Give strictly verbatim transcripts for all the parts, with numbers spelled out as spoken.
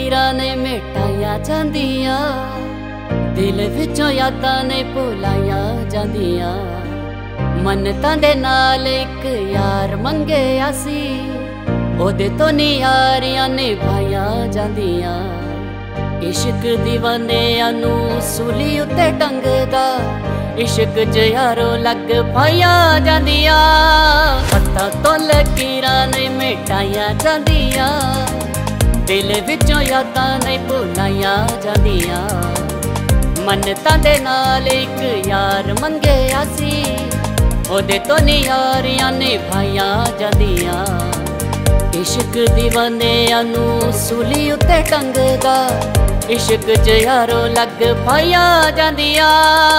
लकीरां ने मिटाइया जांदियां, दिल विचों यादां ने भुलाइया जांदियां। मन्नतां दे नाल इक यार मंगिया सी, ओदे तो नी यारियां निभाइया जांदियां। इश्क दीवानियां नूं सूली उत्ते टंगदा, इश्क च यारो लग पाइया जांदियां। हत्थां तो लकीरां ने मिटाइया जांदियां, दिल विचों यादां नहीं भुलाइया जांदियां। मन्नतां दे नाल इक यार मंगिया सी, ओदे तो नी यारियां निभाइया जांदियां। इश्क दीवानियां नूं सूली उत्ते टंगदा, इश्क च यारो लग पाइया जांदियां।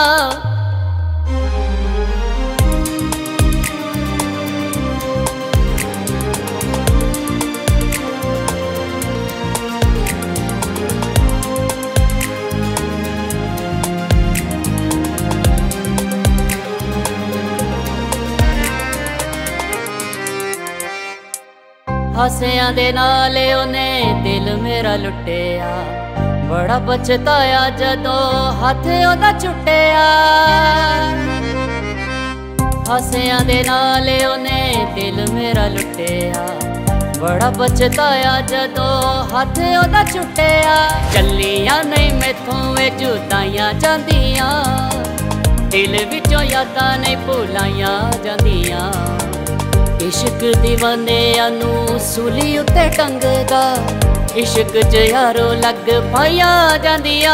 हासियां दे नाले ओने दिल मेरा लुटिया, बड़ा पछताया जदों हाथ ओदा छुटिया। हासियां दे नाले ओने दिल मेरा लुटिया, बड़ा पछताया जदों हाथ ओदा छुटिया। चलियां नहीं मैथों वे जुदाइयां जांदियां, दिल विचों यादां नहीं भुलाइया जांदियां। इश्क दीवानियां नूं सूली उत्ते टंगदा, इश्क च यारो लग पाइया जांदियां।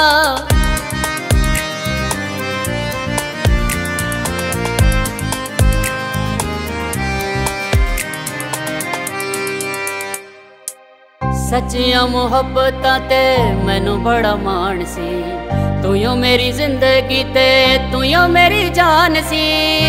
सच्चियां मुहब्बतां ते मैनू बड़ा मान सी, तू यो मेरी जिंदगी ते तू यो मेरी जान सी।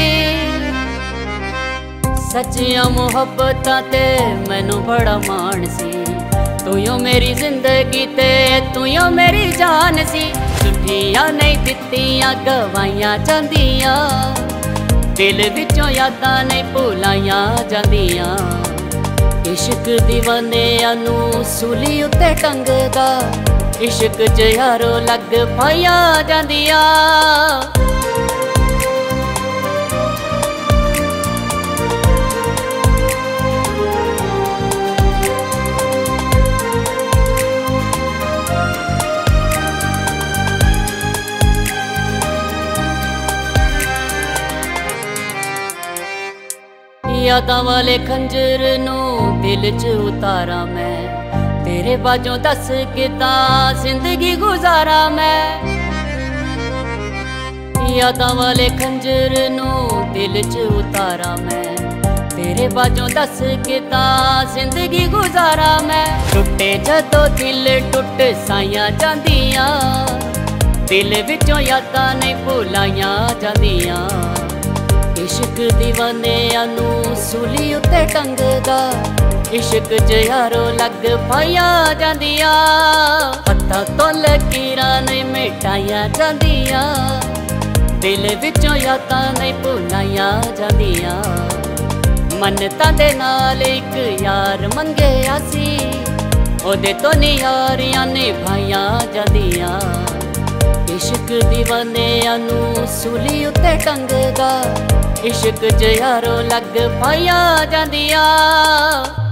सच्चियां मुहब्बतां ते मैनू बड़ा मान सी, तू यो मेरी जिंदगी ते तू यो मेरी जान सी। झूठियां नहीं दित्तियां गवाइयां जांदियां, दिल विचों यादां नहीं भुलाइया जांदियां। इश्क दीवानियां नूं सूली उत्ते टंगदा, इश्क च यारो लग पाइया जांदियां। यादां वाले खंजर नूं दिल च उतारा मैं, तेरे बाजों दस कितां जिंदगी गुजारा मैं। यादां वाले खंजर नूं दिल च उतारा मैं, तेरे बाजों दस कितां जिंदगी गुजारा मैं। टुटे जदों दिल टुट साइयां जांदियां, दिल विचों यादां नहीं भुलाइया जांदियां। इश्क दीवानियां नूं सूली उत्ते टंगदा, इश्क च यारो लग पाइया जांदियां। हत्थां तो लकीरां नहीं मिटाइया जांदियां, दिल विचों यादां नहीं भुलाइया जांदियां। मन्नतां दे नाल इक यार मंगिया सी, ओदे तो नी यारियां निभाइया जांदियां। इश्क दीवानियां नूं सूली उत्ते टंगदा, इश्क च यारो लग पाइया जांदियां।